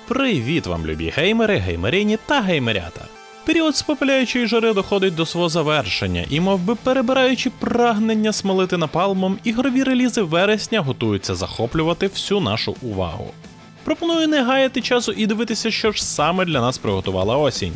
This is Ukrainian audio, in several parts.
Привіт вам, любі геймери, геймерині та геймерята! Період спопиляючої жари доходить до свого завершення, і мовби перебираючи прагнення смолити напалмом, ігрові релізи вересня готуються захоплювати всю нашу увагу. Пропоную не гаяти часу і дивитися, що ж саме для нас приготувала осінь.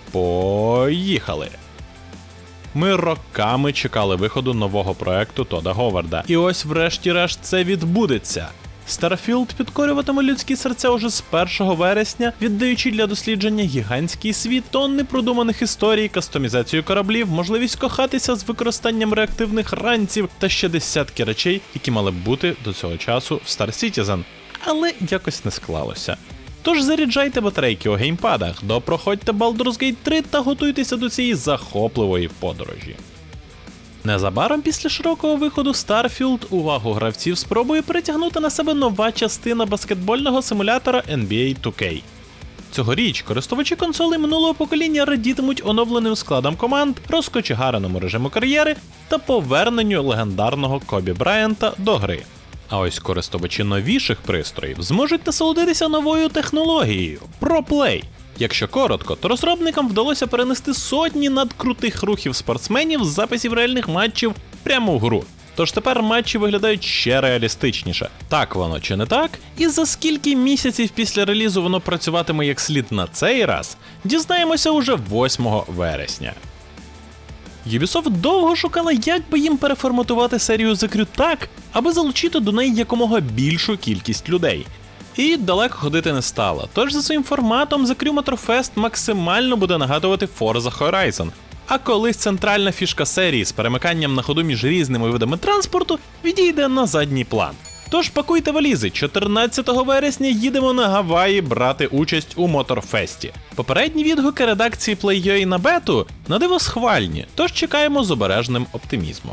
Поїхали! Ми роками чекали виходу нового проекту Тода Говарда, і ось врешті-решт це відбудеться. Starfield підкорюватиме людські серця уже з 1 вересня, віддаючи для дослідження гігантський світ, тонни продуманих історій, кастомізацію кораблів, можливість кохатися з використанням реактивних ранців та ще десятки речей, які мали б бути до цього часу в Star Citizen. Але якось не склалося. Тож заряджайте батарейки у геймпадах, допроходьте Baldur's Gate 3 та готуйтеся до цієї захопливої подорожі. Незабаром після широкого виходу Starfield увагу гравців спробує притягнути на себе нова частина баскетбольного симулятора NBA 2K. Цьогоріч користувачі консолей минулого покоління радітимуть оновленим складом команд, розкочегареному режиму кар'єри та поверненню легендарного Кобі Брайанта до гри. А ось користувачі новіших пристроїв зможуть насолодитися новою технологією – ProPlay. Якщо коротко, то розробникам вдалося перенести сотні надкрутих рухів спортсменів з записів реальних матчів прямо в гру. Тож тепер матчі виглядають ще реалістичніше. Так воно чи не так? І за скільки місяців після релізу воно працюватиме як слід на цей раз, дізнаємося уже 8 вересня. Ubisoft довго шукала, як би їм переформатувати серію The Crew так, аби залучити до неї якомога більшу кількість людей. І далеко ходити не стало, тож за своїм форматом The Crew Motorfest максимально буде нагадувати Forza Horizon. А колись центральна фішка серії з перемиканням на ходу між різними видами транспорту відійде на задній план. Тож пакуйте валізи, 14 вересня їдемо на Гаваї брати участь у Моторфесті. Попередні відгуки редакції Play.ua на бету на диво схвальні, тож чекаємо з обережним оптимізмом.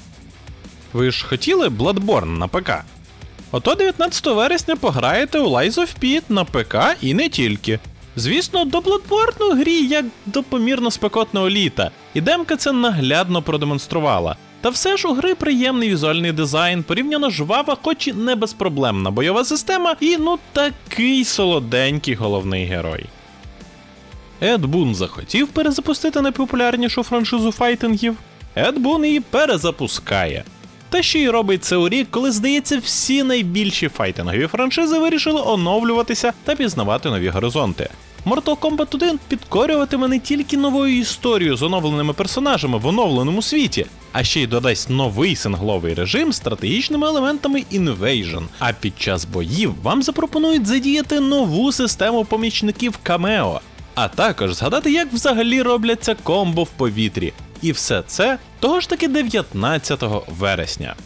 Ви ж хотіли Bloodborne на ПК? Ото 19 вересня пограєте у Lies of P на ПК і не тільки. Звісно, до Bloodborne грі як до помірно спекотного літа, і демка це наглядно продемонструвала. Та все ж у гри приємний візуальний дизайн, порівняно жвава, хоч і не безпроблемна бойова система і такий солоденький головний герой. Ед Бун захотів перезапустити найпопулярнішу франшизу файтингів? Ед Бун її перезапускає. Та ще й робить це у рік, коли, здається, всі найбільші файтингові франшизи вирішили оновлюватися та пізнавати нові горизонти. Mortal Kombat 1 підкорюватиме не тільки новою історією з оновленими персонажами в оновленому світі, а ще й додасть новий сингловий режим з стратегічними елементами Invasion. А під час боїв вам запропонують задіяти нову систему помічників камео, а також згадати, як взагалі робляться комбо в повітрі. І все це того ж таки 19 вересня.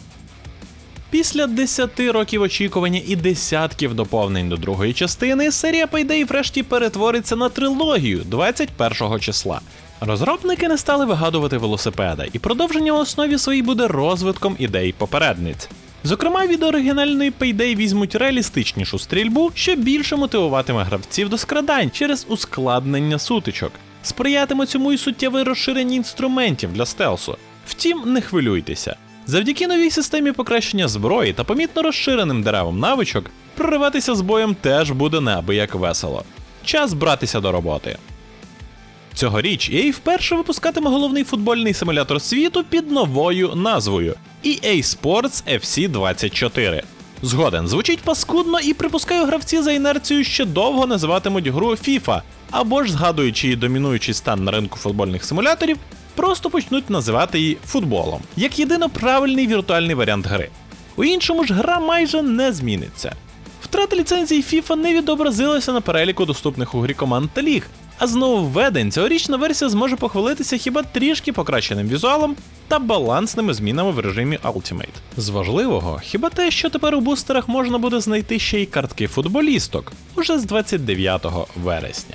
Після 10 років очікування і десятків доповнень до другої частини, серія Payday врешті перетвориться на трилогію 21 числа. Розробники не стали вигадувати велосипеда, і продовження в основі своїй буде розвитком ідей попередниць. Зокрема, від оригінальної Payday візьмуть реалістичнішу стрільбу, що більше мотивуватиме гравців до скрадань через ускладнення сутичок. Сприятиме цьому і суттєве розширення інструментів для стелсу. Втім, не хвилюйтеся. Завдяки новій системі покращення зброї та помітно розширеним деревам навичок, прориватися з боєм теж буде неабияк весело. Час братися до роботи. Цьогоріч EA вперше випускатиме головний футбольний симулятор світу під новою назвою – EA Sports FC 24. Згоден, звучить паскудно і, припускаю, гравці за інерцією ще довго називатимуть гру FIFA, або ж, згадуючи її домінуючий стан на ринку футбольних симуляторів, просто почнуть називати її футболом, як єдино правильний віртуальний варіант гри. У іншому ж гра майже не зміниться. Втрата ліцензії FIFA не відобразилася на переліку доступних у грі команд та ліг, а з нововведень цьогорічна версія зможе похвалитися хіба трішки покращеним візуалом та балансними змінами в режимі Ultimate. З важливого, хіба те, що тепер у бустерах можна буде знайти ще й картки футболісток, уже з 29 вересня.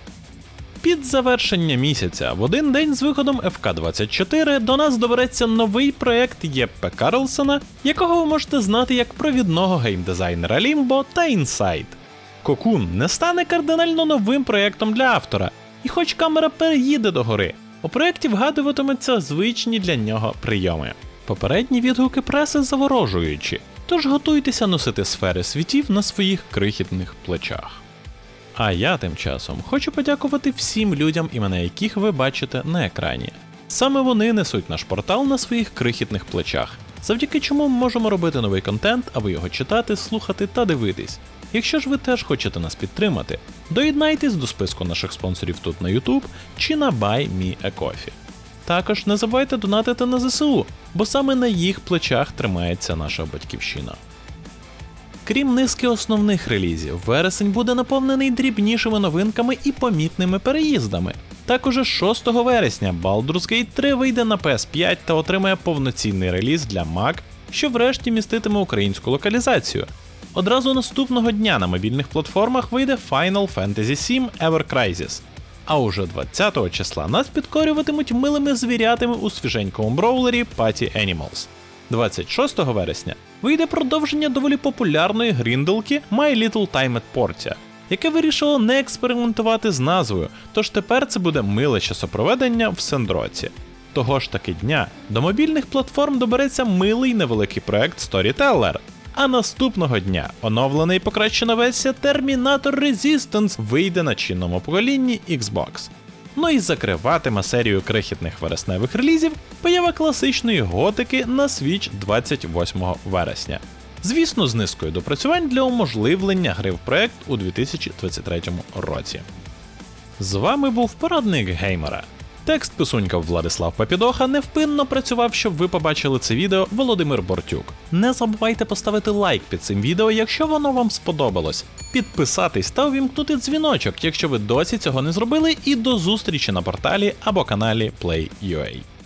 Під завершення місяця, в один день з виходом FK24, до нас добереться новий проєкт Єппе Карлсона, якого ви можете знати як провідного геймдизайнера Limbo та Inside. Cocoon не стане кардинально новим проєктом для автора, і хоч камера переїде до гори, у проєкті вгадуватимуться звичні для нього прийоми. Попередні відгуки преси заворожуючі, тож готуйтеся носити сфери світів на своїх крихітних плечах. А я тим часом хочу подякувати всім людям, імена яких ви бачите на екрані. Саме вони несуть наш портал на своїх крихітних плечах, завдяки чому ми можемо робити новий контент, аби його читати, слухати та дивитись. Якщо ж ви теж хочете нас підтримати, доєднайтесь до списку наших спонсорів тут на YouTube чи на Buy Me a Coffee. Також не забувайте донатити на ЗСУ, бо саме на їх плечах тримається наша батьківщина. Крім низки основних релізів, вересень буде наповнений дрібнішими новинками і помітними переїздами. Також 6 вересня Baldur's Gate 3 вийде на PS5 та отримає повноцінний реліз для Mac, що врешті міститиме українську локалізацію. Одразу наступного дня на мобільних платформах вийде Final Fantasy VII Ever Crisis. А уже 20 числа нас підкорюватимуть милими звірятами у свіженькому броулері Party Animals. 26 вересня вийде продовження доволі популярної грінделки My Little Time at Portia, яке вирішило не експериментувати з назвою, тож тепер це буде миле часопроведення в Сендроці. Того ж таки дня до мобільних платформ добереться милий невеликий проект Storyteller, а наступного дня оновлена і покращена версія Terminator Resistance вийде на чинному поколінні Xbox. Ну і закриватиме серію крихітних вересневих релізів поява класичної готики на Switch 28 вересня. Звісно, з низкою допрацювань для уможливлення гри в проект у 2023 році. З вами був Порадник Геймера. Текст писунькав Владислав Папідоха, невпинно працював, щоб ви побачили це відео Володимир Бортюк. Не забувайте поставити лайк під цим відео, якщо воно вам сподобалось, підписатись та увімкнути дзвіночок, якщо ви досі цього не зробили, і до зустрічі на порталі або каналі Play.ua.